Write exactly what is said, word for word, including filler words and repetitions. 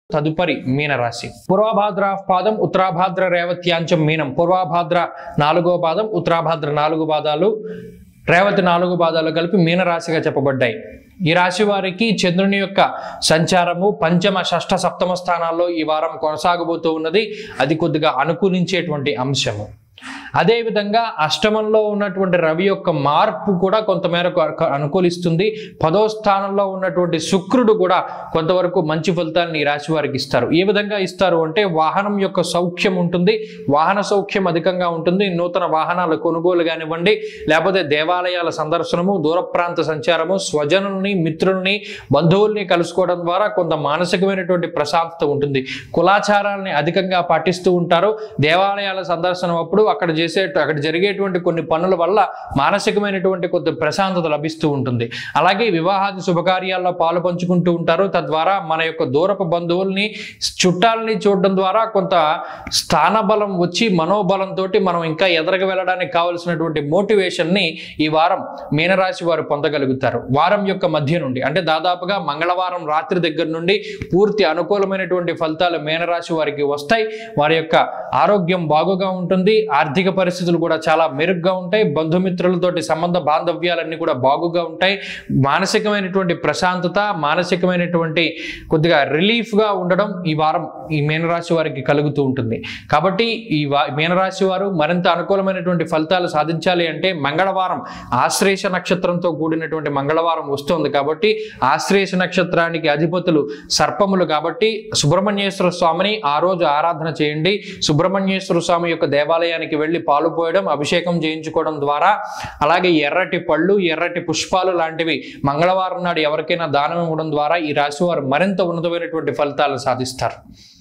తదుపరి మీనరాశి. పూర్వభాద్ర పాదం, ఉత్తరాభాద్ర రేవత్యాంచం మీనం. పూర్వభాద్ర నాలుగో పాదం, ఉత్తరాభాద్ర నాలుగు పాదాలు, రేవతి నాలుగు పాదాలు కలిపి మీనరాశిగా చెప్పబడ్డాయి. ఈ రాశి వారికి చంద్రుని యొక్క సంచారము పంచమ, షష్ఠ, సప్తమ స్థానాల్లో ఈ వారం కొనసాగబోతూ ఉన్నది. అది కొద్దిగా అనుకూలించేటువంటి అంశము. అదేవిధంగా అష్టమంలో ఉన్నటువంటి రవి యొక్క మార్పు కూడా కొంతమేరకు అనుకూలిస్తుంది. పదో స్థానంలో ఉన్నటువంటి శుక్రుడు కూడా కొంతవరకు మంచి ఫలితాలను ఈ రాశి వారికి ఇస్తారు. ఏ విధంగా ఇస్తారు అంటే వాహనం యొక్క సౌఖ్యం ఉంటుంది, వాహన సౌఖ్యం అధికంగా ఉంటుంది. నూతన వాహనాల కొనుగోలు కానివ్వండి, లేకపోతే దేవాలయాల సందర్శనము, దూర ప్రాంత సంచారము, స్వజనుల్ని, మిత్రుల్ని, బంధువుల్ని కలుసుకోవడం ద్వారా కొంత మానసికమైనటువంటి ప్రశాంతత ఉంటుంది. కులాచారాలని అధికంగా పాటిస్తూ ఉంటారు. దేవాలయాల సందర్శనం అప్పుడు అక్కడ చేసే అక్కడ జరిగేటువంటి కొన్ని పనుల వల్ల మానసికమైనటువంటి కొద్ది ప్రశాంతత లభిస్తూ ఉంటుంది. అలాగే వివాహాది శుభకార్యాల్లో పాలు పంచుకుంటూ ఉంటారు. తద్వారా మన యొక్క దూరపు బంధువుల్ని, చుట్టాలని చూడడం ద్వారా కొంత స్థానబలం వచ్చి మనోబలంతో మనం ఇంకా ఎదరగ వెళ్ళడానికి కావలసినటువంటి మోటివేషన్ని ఈ వారం మీనరాశి వారు పొందగలుగుతారు. వారం యొక్క మధ్య నుండి అంటే దాదాపుగా మంగళవారం రాత్రి దగ్గర నుండి పూర్తి అనుకూలమైనటువంటి ఫలితాలు మీనరాశి వారికి వస్తాయి. వారి యొక్క ఆరోగ్యం బాగుగా ఉంటుంది. ఆర్థిక పరిస్థితులు కూడా చాలా మెరుగ్గా ఉంటాయి. బంధుమిత్రులతోటి సంబంధ బాంధవ్యాలన్నీ కూడా బాగుగా ఉంటాయి. మానసికమైనటువంటి ప్రశాంతత, మానసికమైనటువంటి కొద్దిగా రిలీఫ్గా ఉండడం ఈ వారం ఈ మీనరాశి వారికి కలుగుతూ ఉంటుంది. కాబట్టి ఈ మీనరాశి వారు మరింత అనుకూలమైనటువంటి ఫలితాలు సాధించాలి అంటే మంగళవారం ఆశ్లేష నక్షత్రంతో కూడినటువంటి మంగళవారం వస్తుంది. కాబట్టి ఆశ్లేష నక్షత్రానికి అధిపతులు సర్పములు కాబట్టి సుబ్రహ్మణ్యేశ్వర స్వామిని ఆ రోజు ఆరాధన చేయండి. సుబ్రహ్మణ్యేశ్వర స్వామి యొక్క దేవాలయానికి వెళ్ళి పాలు పోయడం, అభిషేకం చేయించుకోవడం ద్వారా, అలాగే ఎర్రటి పళ్ళు, ఎర్రటి పుష్పాలు లాంటివి మంగళవారం నాడు ఎవరికైనా దానం ఇవ్వడం ద్వారా ఈ రాశి వారు మరింత ఉన్నతమైనటువంటి ఫలితాలు సాధిస్తారు.